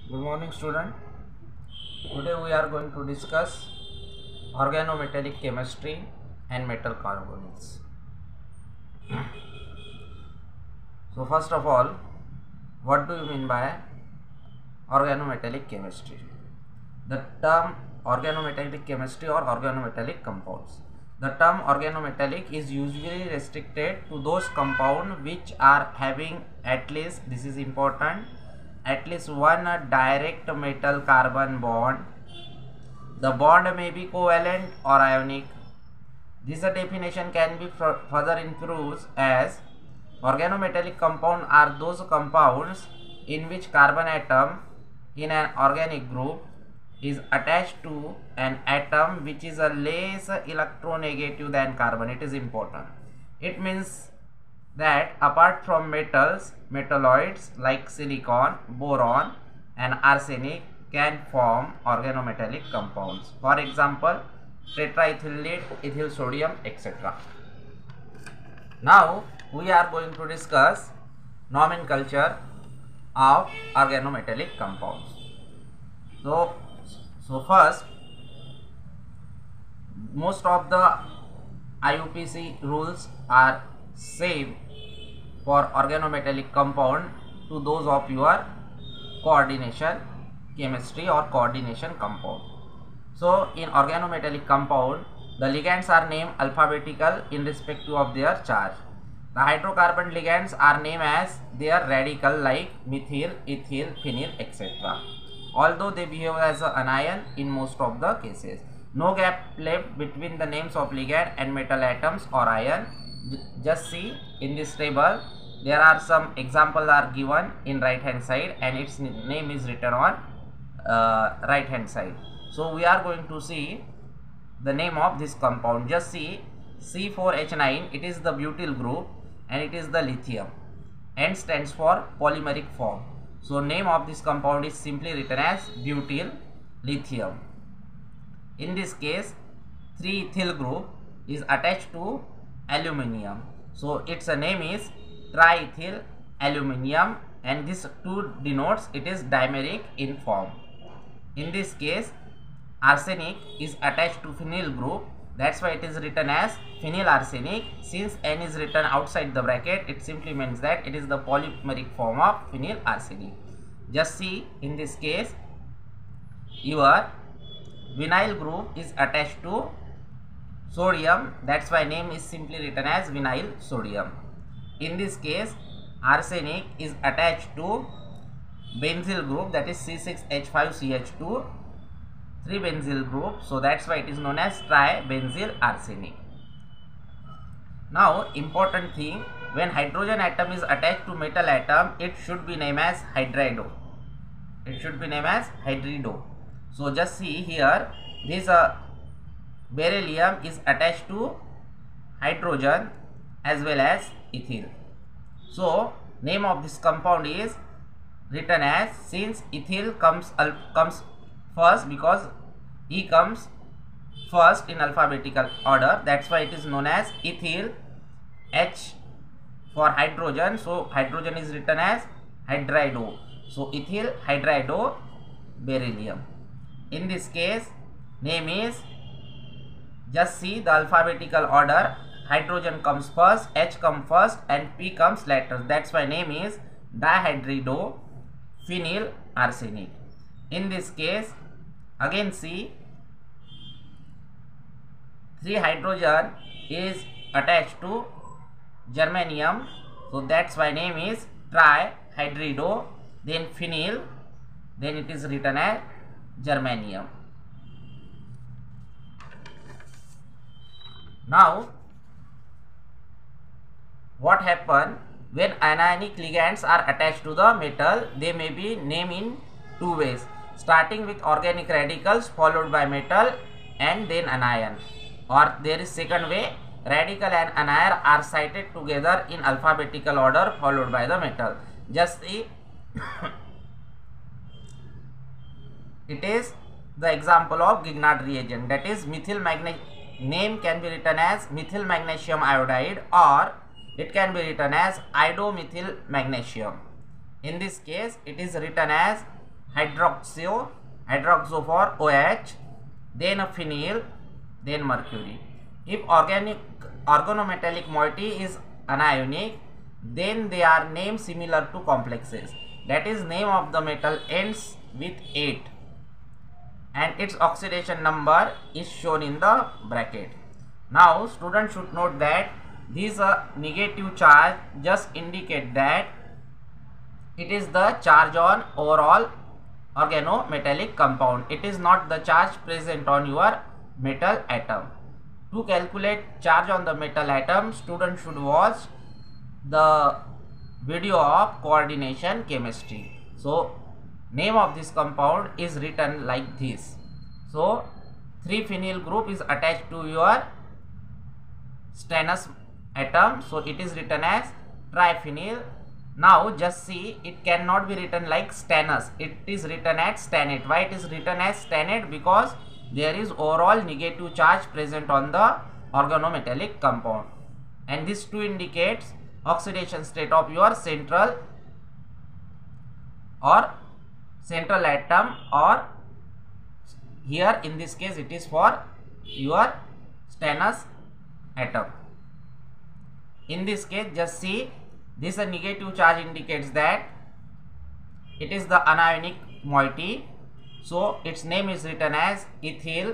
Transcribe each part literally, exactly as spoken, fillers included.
Good morning, student. Today we are going to discuss organometallic chemistry and metal carbonyls. So first of all, what do you mean by organometallic chemistry? The term organometallic chemistry or organometallic compounds. The term organometallic is usually restricted to those compounds which are having at least, this is important, at least one direct metal carbon bond. The bond may be covalent or ionic. This definition can be further improved as organometallic compounds are those compounds in which carbon atom in an organic group is attached to an atom which is a less electronegative than carbon. It is important. It means that apart from metals, metalloids like silicon, boron and arsenic can form organometallic compounds. For example, tetraethyl lead, ethyl sodium, et cetera. Now we are going to discuss nomenclature of organometallic compounds. So, so first, most of the I U P A C rules are same for organometallic compound to those of your coordination chemistry or coordination compound. So in organometallic compound, the ligands are named alphabetical in respect of their charge. The hydrocarbon ligands are named as their radical like methyl, ethyl, phenyl, et cetera. Although they behave as an anion in most of the cases. No gap left between the names of ligand and metal atoms or ion. Just see in this table, there are some examples are given in right hand side and its name is written on uh, right hand side. So we are going to see the name of this compound. Just see C four H nine, it is the butyl group and it is the lithium. N stands for polymeric form. So name of this compound is simply written as butyl lithium. In this case, three ethyl group is attached to aluminium. So its name is triethyl aluminium and this two denotes it is dimeric in form. In this case, arsenic is attached to phenyl group. That's why it is written as phenyl arsenic. Since N is written outside the bracket, it simply means that it is the polymeric form of phenyl arsenic. Just see in this case, your vinyl group is attached to sodium. That's why name is simply written as vinyl sodium. In this case, arsenic is attached to benzyl group, that is C six H five C H two, three benzyl group. So that's why it is known as tribenzyl arsenic. Now important thing, when hydrogen atom is attached to metal atom, it should be named as hydrido. It should be named as hydrido. So just see here, this uh, beryllium is attached to hydrogen as well as ethyl. So name of this compound is written as, since ethyl comes uh, comes first because E comes first in alphabetical order, that's why it is known as ethyl. H for hydrogen, so hydrogen is written as hydrido. So ethyl hydrido beryllium. In this case, name is, just see the alphabetical order, hydrogen comes first, H comes first and P comes later. That's why name is dihydrido phenyl arsenic. In this case, again see, three hydrogen is attached to germanium. So that's why name is trihydrido, then phenyl, then it is written as germanium. Now what happen when anionic ligands are attached to the metal? They may be named in two ways, starting with organic radicals followed by metal and then anion, or there is second way, radical and anion are cited together in alphabetical order followed by the metal. Just see it is the example of Grignard reagent, that is methyl magnesium. Name can be written as methyl magnesium iodide or it can be written as iodomethyl magnesium. In this case, it is written as hydroxo, hydroxo for OH, then a phenyl, then mercury. If organic organometallic moiety is anionic, then they are named similar to complexes. That is, name of the metal ends with eight and its oxidation number is shown in the bracket. Now students should note that this uh, negative charge just indicate that it is the charge on overall organometallic compound. It is not the charge present on your metal atom. To calculate charge on the metal atom, students should watch the video of coordination chemistry. So name of this compound is written like this. So three phenyl group is attached to your stannous atom, so it is written as triphenyl. Now just see, it cannot be written like stannous, it is written as stannate. Why it is written as stannate? Because there is overall negative charge present on the organometallic compound, and this two indicates oxidation state of your central or central atom, or here in this case it is for your stannous atom. In this case just see, this a negative charge indicates that it is the anionic moiety, so its name is written as ethyl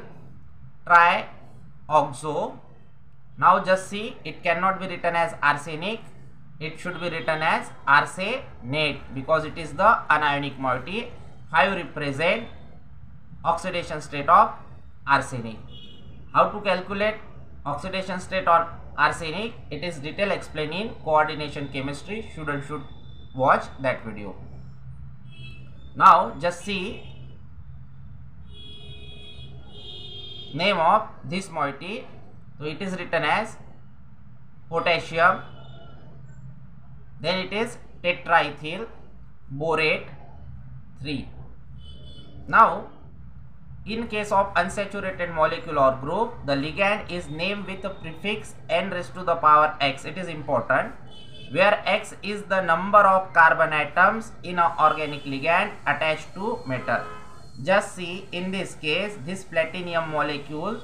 trioxo. Now just see, it cannot be written as arsenic, it should be written as arsenate because it is the anionic moiety. five represent oxidation state of arsenic. How to calculate oxidation state on arsenic? It is detail explained in coordination chemistry. Students should watch that video. Now just see, name of this moiety, so it is written as potassium, then it is tetraethyl borate three. Now in case of unsaturated molecule or group, the ligand is named with the prefix n raised to the power x. It is important, where x is the number of carbon atoms in an organic ligand attached to metal. Just see, in this case this platinum molecule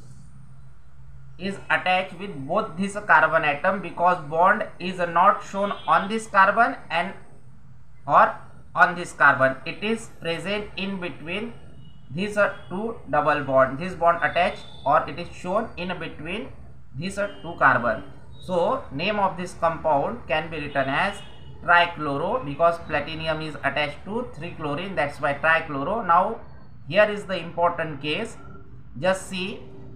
is attached with both this carbon atom because bond is not shown on this carbon and or on this carbon. It is present in between these are two double bond, this bond attached, or it is shown in between these are two carbon. So name of this compound can be written as trichloro because platinum is attached to three chlorine, that's why trichloro. Now here is the important case, just see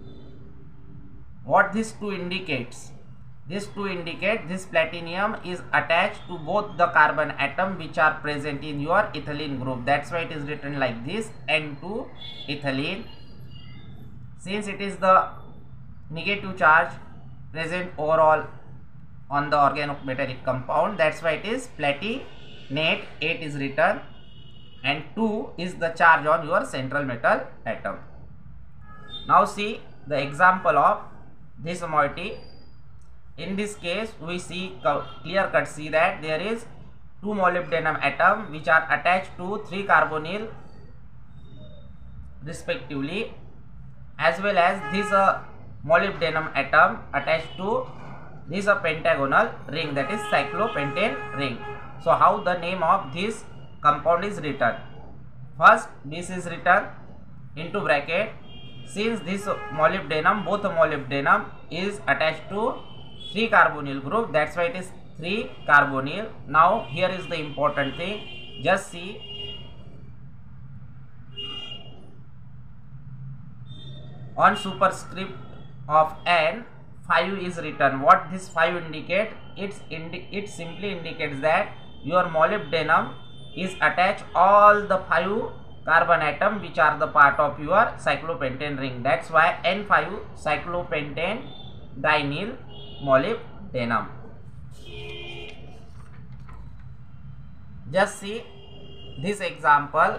what this two indicates. This two indicate this platinum is attached to both the carbon atom which are present in your ethylene group. That's why it is written like this, N two ethylene. Since it is the negative charge present overall on the organometallic compound, that's why it is platinate. eight is written and two is the charge on your central metal atom. Now see the example of this moiety. In this case we see clear cut see that there is two molybdenum atom which are attached to three carbonyl respectively, as well as this uh, molybdenum atom attached to this a pentagonal ring, that is cyclopentane ring. So how the name of this compound is written? First this is written into bracket, since this molybdenum, both molybdenum is attached to three carbonyl group, that's why it is three carbonyl. Now here is the important thing, just see on superscript of N five is written. What this five indicate? It's indi it simply indicates that your molybdenum is attached all the five carbon atom which are the part of your cyclopentane ring, that's why N five cyclopentane dinyl molybdenum. Just see this example,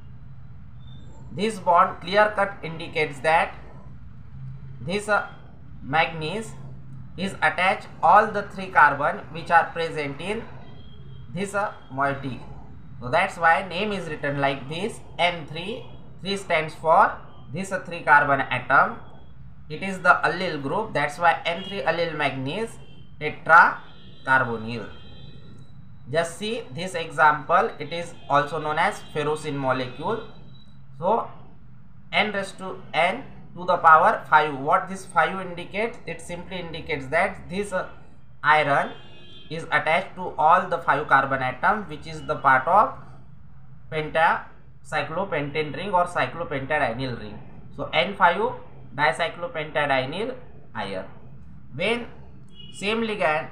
this bond clear cut indicates that this uh, manganese is attached all the three carbon which are present in this uh, moiety. So that's why name is written like this. N three, three stands for this three carbon atom. It is the allyl group. That's why N three allyl manganese tetracarbonyl. Just see this example. It is also known as ferrocene molecule. So N raised to N to the power five. What this five indicates? It simply indicates that this uh, iron is attached to all the five carbon atoms, which is the part of penta cyclopentane ring or cyclopentadienyl ring. So N five dicyclopentadienyl iron. When same ligand,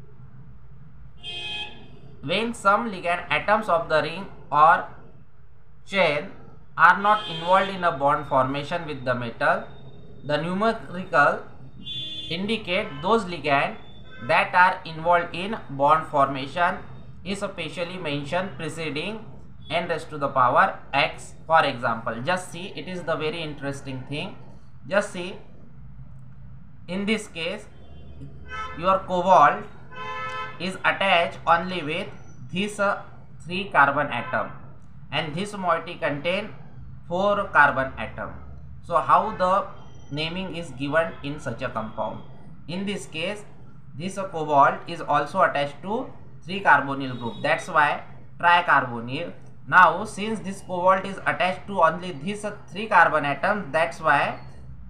when some ligand atoms of the ring or chain are not involved in a bond formation with the metal, the numerical indicate those ligands that are involved in bond formation is specially mentioned preceding n raised to the power x. For example, just see, it is the very interesting thing. Just see, in this case your cobalt is attached only with this uh, three carbon atom, and this moiety contain four carbon atom. So how the naming is given in such a compound? In this case, this uh, cobalt is also attached to three carbonyl group. That's why tricarbonyl. Now since this cobalt is attached to only this uh, three carbon atoms, that's why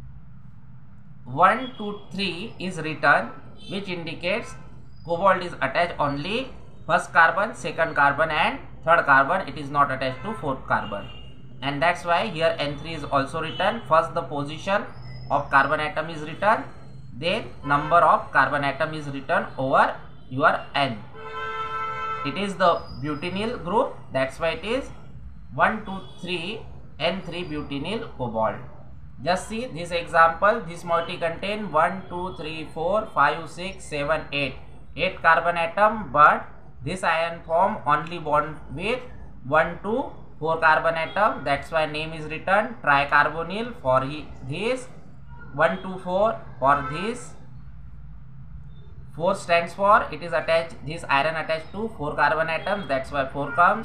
one, two, three is written, which indicates cobalt is attached only first carbon, second carbon and third carbon. It is not attached to fourth carbon, and that's why here N three is also written. First the position of carbon atom is written, then number of carbon atom is written over your N. It is the butynyl group, that's why it is one, two, three N three butynyl cobalt. Just see this example. This moiety contain one, two, three, four, five, six, seven, eight. eight carbon atom, but this ion form only bond with one to four carbon atom. That's why name is written tricarbonyl for this. one, two, four for this. four stands for, it is attached, this iron attached to four carbon atoms. That's why four comes.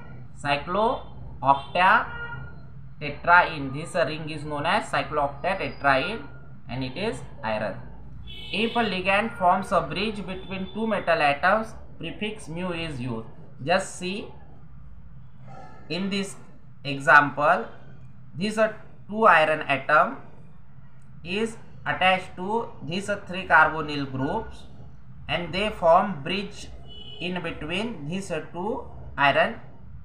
Cycloocta tetraene. This ring is known as cycloocta tetraene, and it is iron. If a ligand forms a bridge between two metal atoms, prefix mu is used. Just see, in this example, this uh, two iron atom is attached to these uh, three carbonyl groups, and they form bridge in between these uh, two iron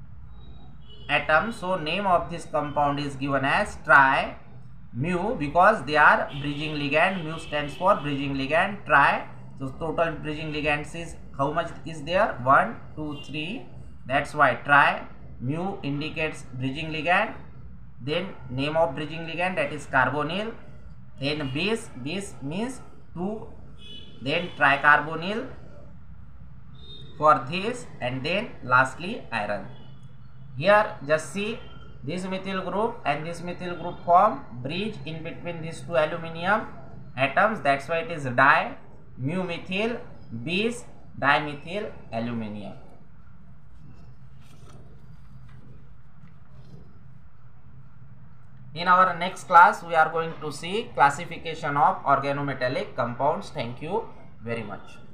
atoms. So name of this compound is given as tri mu, because they are bridging ligand. Mu stands for bridging ligand. Tri, so total bridging ligands is how much is there? one, two, three. That's why tri mu indicates bridging ligand. Then name of bridging ligand, that is carbonyl. Then bis, bis means two. Then tricarbonyl for this, and then lastly iron. Here just see, this methyl group and this methyl group form bridge in between these two aluminium atoms. That's why it is di mu methyl bis dimethyl aluminium. In our next class, we are going to see classification of organometallic compounds. Thank you very much.